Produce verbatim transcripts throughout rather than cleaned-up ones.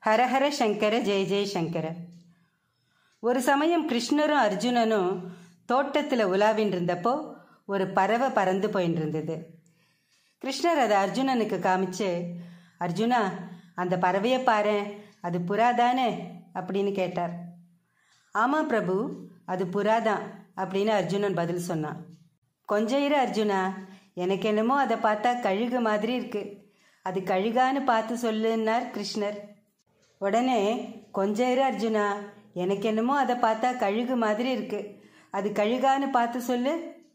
ஹரஹர சங்கர ஜெய ஜெய சங்கர. ஒரு சமயம் கிருஷ்ணரும் அர்ஜுனனும் தோட்டத்தில் உலாவின் இருந்தப்போ ஒரு பறவை பறந்து போயின்னு இருந்தது. கிருஷ்ணர் அதை அர்ஜுனனுக்கு காமிச்சு, அர்ஜுனா அந்த பறவையை பாரு, அது புறா தானே அப்படின்னு கேட்டார். ஆமாம் பிரபு, அது புறாதான் அப்படின்னு அர்ஜுனன் பதில் சொன்னான். கொஞ்சம் இரு அர்ஜுனா, எனக்கு என்னமோ அதை பார்த்தா கழுகு மாதிரி இருக்கு, அது கழுகான்னு பார்த்து சொல்லுன்னார் கிருஷ்ணர். உடனே கொஞ்சம் இரு அர்ஜுனா, எனக்கு என்னமோ அதை பார்த்தா கழுகு மாதிரி இருக்கு, அது கழுகான்னு பார்த்து சொல்லு.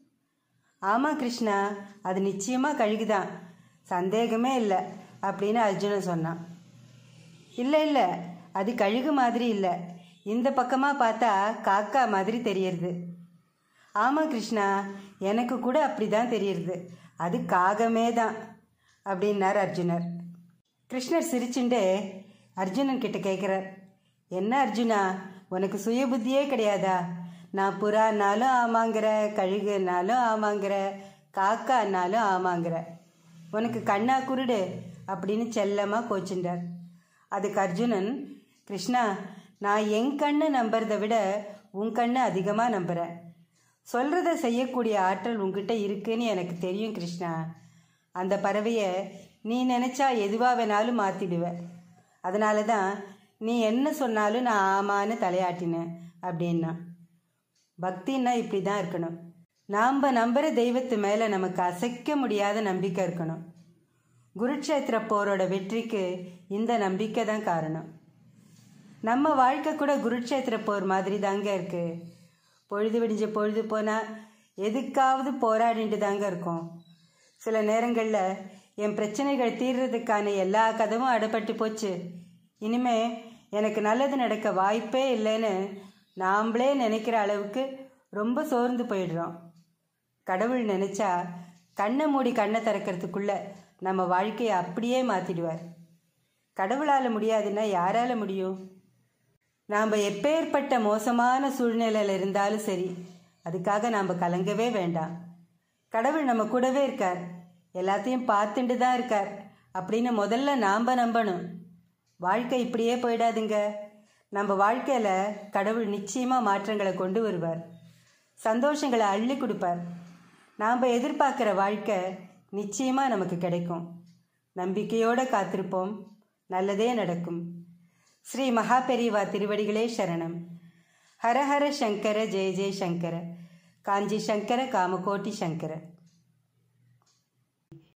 ஆமாம் கிருஷ்ணா, அது நிச்சயமாக கழுகுதான், சந்தேகமே இல்லை அப்படின்னு அர்ஜுனன் சொன்னான். இல்லை இல்லை, அது கழுகு மாதிரி இல்லை, இந்த பக்கமாக பார்த்தா காக்கா மாதிரி தெரியறது. ஆமாம் கிருஷ்ணா, எனக்கு கூட அப்படி தான் தெரியறது, அது காகமே தான் அப்படின்னார் அர்ஜுனர். கிருஷ்ணர் சிரிச்சுண்டே அர்ஜுனன் கிட்ட கேட்குறார், என்ன அர்ஜுனா, உனக்கு சுய புத்தியே கிடையாதா? நான் புறான்னாலும் ஆமாங்கிற, கழுகுனாலும் ஆமாங்கிற, காக்கான்னாலும் ஆமாங்கிற, உனக்கு கண்ணா குருடு அப்படின்னு செல்லமாக கோச்சுண்டார். அதுக்கு அர்ஜுனன், கிருஷ்ணா, நான் என் கண்ணை நம்புறதை விட உன் கண்ணை அதிகமாக நம்புகிறேன். சொல்கிறத செய்யக்கூடிய ஆற்றல் உங்ககிட்ட இருக்குன்னு எனக்கு தெரியும் கிருஷ்ணா. அந்த பறவையை நீ நினச்சா எதுவாக வேணாலும் மாற்றிடுவ, அதனால தான் நீ என்ன சொன்னாலும் நான் ஆமான்னு தலையாட்டினேன் அப்படின்னா. பக்தின்னா இப்படி தான் இருக்கணும். நாம் நம்புகிற தெய்வத்து மேலே நமக்கு அசைக்க முடியாத நம்பிக்கை இருக்கணும். குருட்சேத்திர போரோட வெற்றிக்கு இந்த நம்பிக்கை தான் காரணம். நம்ம வாழ்க்கை கூட குருட்சேத்திர போர் மாதிரி தாங்க இருக்குது. பொழுது விடிஞ்ச பொழுது போனால் எதுக்காவது போராடிட்டு தாங்க இருக்கும். சில நேரங்களில் என் பிரச்சனைகள் தீர்றதுக்கான எல்லா கதவும் அடைப்பட்டு போச்சு, இனிமே எனக்கு நல்லது நடக்க வாய்ப்பே இல்லைன்னு நாம்ளே நினைக்கிற அளவுக்கு ரொம்ப சோர்ந்து போயிடுறோம். கடவுள் நினச்சா கண்ணை மூடி கண்ணை திறக்கிறதுக்குள்ள நம்ம வாழ்க்கையை அப்படியே மாற்றிடுவார். கடவுளால் முடியாதுன்னா யாரால் முடியும்? நாம் எப்பேற்பட்ட மோசமான சூழ்நிலையில் இருந்தாலும் சரி, அதுக்காக நாம் கலங்கவே வேண்டாம். கடவுள் நம்ம கூடவே இருக்கார், எல்லாத்தையும் பார்த்துட்டு தான் இருக்கார் அப்படின்னு முதல்ல நாம் நம்பணும். வாழ்க்கை இப்படியே போயிடாதுங்க. நம்ம வாழ்க்கையில் கடவுள் நிச்சயமாக மாற்றங்களை கொண்டு வருவார், சந்தோஷங்களை அள்ளி கொடுப்பார். நாம் எதிர்பார்க்குற வாழ்க்கை நிச்சயமாக நமக்கு கிடைக்கும். நம்பிக்கையோடு காத்திருப்போம், நல்லதே நடக்கும். ஸ்ரீ மகாபெரிவா திருவடிகளே சரணம். ஹரஹர சங்கர ஜெய ஜெய சங்கர. காஞ்சி சங்கர காமகோட்டி சங்கர.